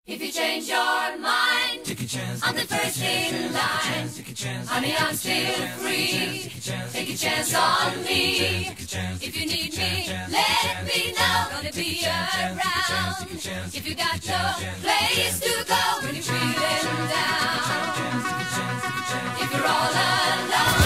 If you change your mind, take a chance. I'm the first in line. Honey, I'm still free. Take a chance on me. If you need me, let me know. Gonna be around. If you got no place to go when you're feeling down. If you're all alone.